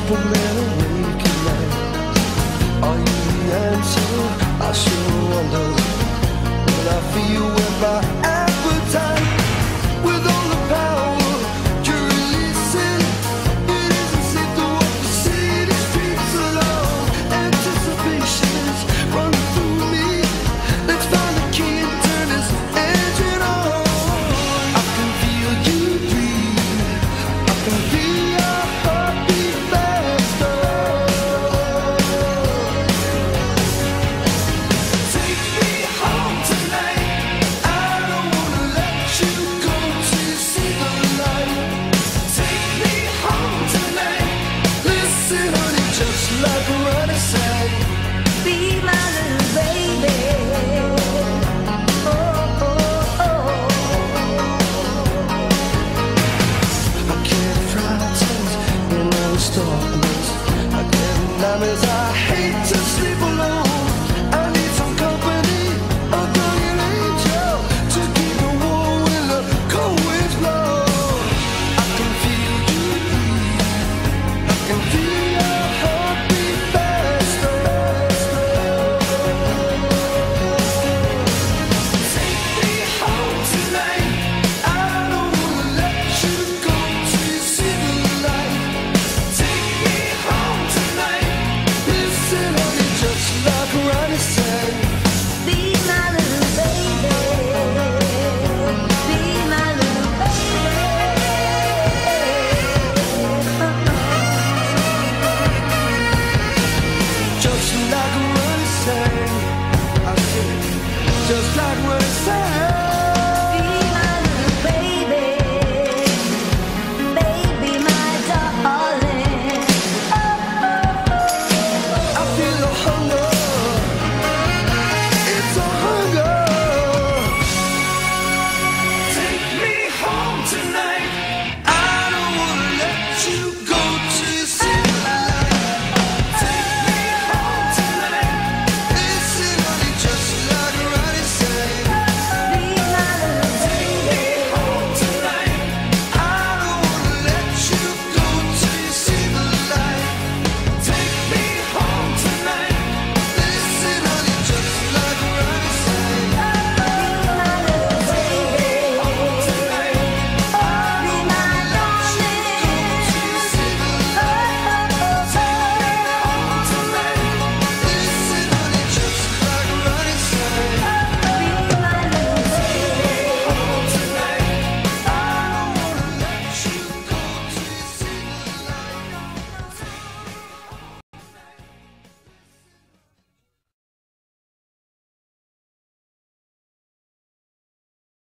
from men awake at night. Are you the answer? I sure wonder. When I feel with my appetite, with all the power you're releasing, it isn't safe to walk the city streets alone. Anticipation is running through me. Let's find the key and turn this engine on. I can feel you breathe. I can feel your heartbeat faster. Take me home tonight. I don't wanna let you go till you see the light. Take me home tonight. Listen, honey, just like Ronnie said, Be my little baby. Oh, oh, oh. I get frightened in all this darkness. I get nightmares. I hate